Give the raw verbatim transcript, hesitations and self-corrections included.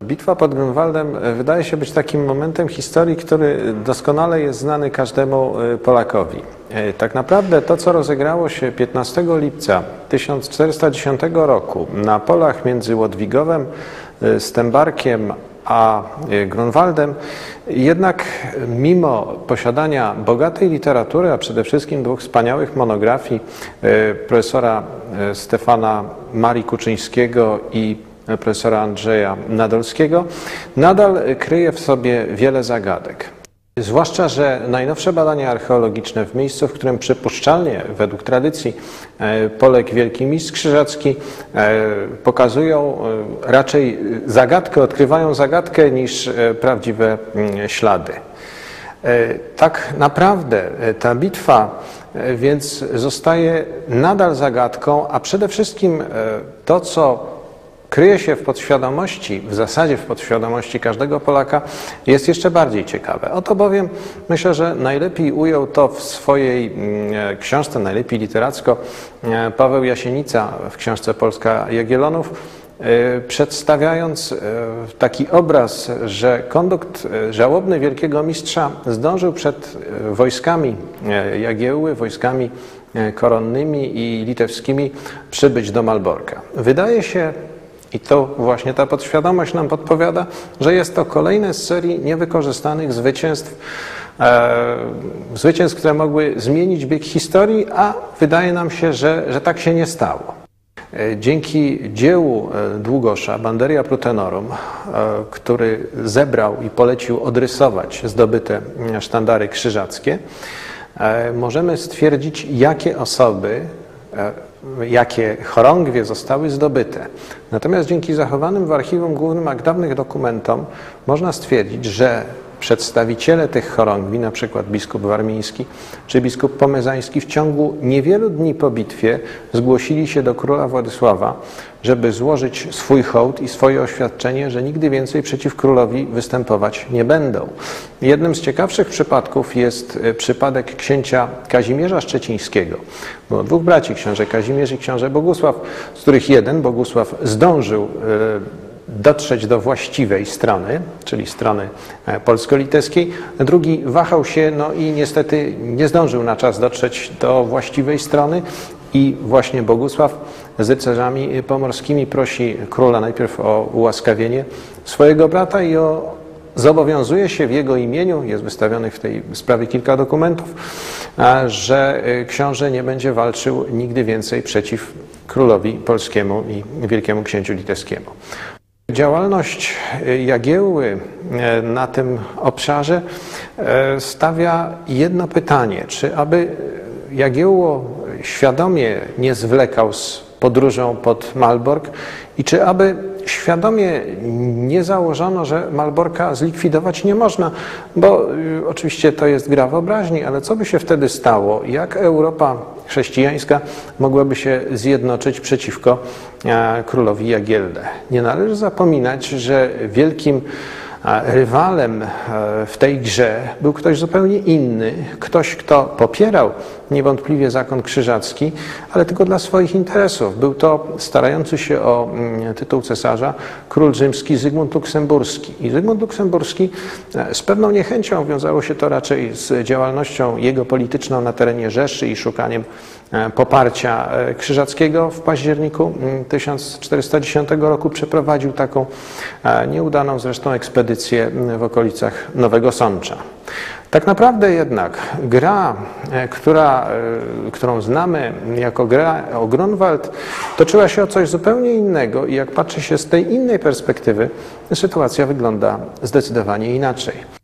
Bitwa pod Grunwaldem wydaje się być takim momentem historii, który doskonale jest znany każdemu Polakowi. Tak naprawdę to, co rozegrało się piętnastego lipca tysiąc czterysta dziesiątego roku na polach między Łodwigowem, Stębarkiem a Grunwaldem, jednak mimo posiadania bogatej literatury, a przede wszystkim dwóch wspaniałych monografii profesora Stefana Marii Kuczyńskiego i profesora Andrzeja Nadolskiego, nadal kryje w sobie wiele zagadek. Zwłaszcza, że najnowsze badania archeologiczne w miejscu, w którym przypuszczalnie, według tradycji, poległ wielki mistrz krzyżacki, pokazują raczej zagadkę, odkrywają zagadkę niż prawdziwe ślady. Tak naprawdę ta bitwa więc zostaje nadal zagadką, a przede wszystkim to, co kryje się w podświadomości, w zasadzie w podświadomości każdego Polaka, jest jeszcze bardziej ciekawe. Oto bowiem myślę, że najlepiej ujął to w swojej książce, najlepiej literacko, Paweł Jasienica w książce Polska Jagiellonów, przedstawiając taki obraz, że kondukt żałobny wielkiego mistrza zdążył przed wojskami Jagiełły, wojskami koronnymi i litewskimi przybyć do Malborka. Wydaje się, i to właśnie ta podświadomość nam podpowiada, że jest to kolejne z serii niewykorzystanych zwycięstw, e, zwycięstw, które mogły zmienić bieg historii, a wydaje nam się, że, że tak się nie stało. E, dzięki dziełu Długosza, Banderia Prutenorum, e, który zebrał i polecił odrysować zdobyte sztandary krzyżackie, e, możemy stwierdzić, jakie osoby, e, jakie chorągwie zostały zdobyte. Natomiast dzięki zachowanym w Archiwum Głównym jak dawnych dokumentom można stwierdzić, że przedstawiciele tych chorągwi, na przykład biskup warmiński czy biskup pomezański, w ciągu niewielu dni po bitwie zgłosili się do króla Władysława, żeby złożyć swój hołd i swoje oświadczenie, że nigdy więcej przeciw królowi występować nie będą. Jednym z ciekawszych przypadków jest przypadek księcia Kazimierza Szczecińskiego. Było dwóch braci, książę Kazimierz i książę Bogusław, z których jeden, Bogusław, zdążył dotrzeć do właściwej strony, czyli strony polsko-litewskiej. Drugi wahał się, no i niestety nie zdążył na czas dotrzeć do właściwej strony i właśnie Bogusław z rycerzami pomorskimi prosi króla najpierw o ułaskawienie swojego brata i o zobowiązuje się w jego imieniu, jest wystawionych w tej sprawie kilka dokumentów, że książę nie będzie walczył nigdy więcej przeciw królowi polskiemu i wielkiemu księciu litewskiemu. Działalność Jagiełły na tym obszarze stawia jedno pytanie, czy aby Jagiełło świadomie nie zwlekał z podróżą pod Malbork i czy aby świadomie nie założono, że Malborka zlikwidować nie można, bo y, oczywiście to jest gra wyobraźni, ale co by się wtedy stało? Jak Europa chrześcijańska mogłaby się zjednoczyć przeciwko e, królowi Jagielle? Nie należy zapominać, że wielkim rywalem w tej grze był ktoś zupełnie inny, ktoś, kto popierał niewątpliwie zakon krzyżacki, ale tylko dla swoich interesów. Był to starający się o tytuł cesarza król rzymski Zygmunt Luksemburski. I Zygmunt Luksemburski z pewną niechęcią wiązało się to raczej z działalnością jego polityczną na terenie Rzeszy i szukaniem poparcia krzyżackiego. W październiku tysiąc czterysta dziesiątego roku przeprowadził taką nieudaną zresztą ekspedycję w okolicach Nowego Sącza. Tak naprawdę jednak gra, która, którą znamy jako gra o Grunwald, toczyła się o coś zupełnie innego i jak patrzy się z tej innej perspektywy, sytuacja wygląda zdecydowanie inaczej.